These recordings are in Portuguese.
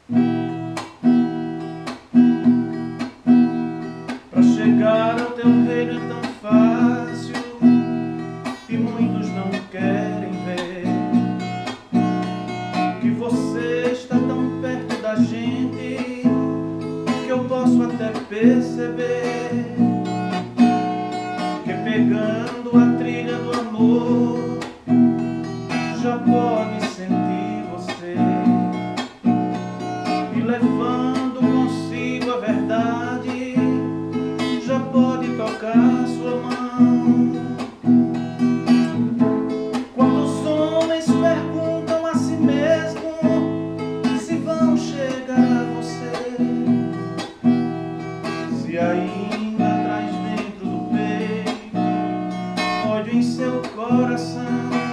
Pra chegar ao teu reino é tão fácil e muitos não querem ver que você está tão perto da gente que eu posso até perceber que pegando a trilha do amor já pode sentir você e levando consigo a verdade já pode tocar sua mão. Quantos homens perguntam a si mesmo se vão chegar a você, se ainda traz dentro do peito ódio em seu coração,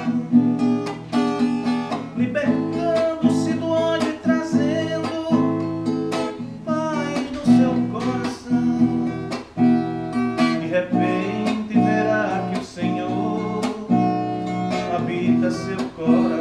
libertando-se do ódio e trazendo paz no seu coração. De repente verá que o Senhor habita seu coração.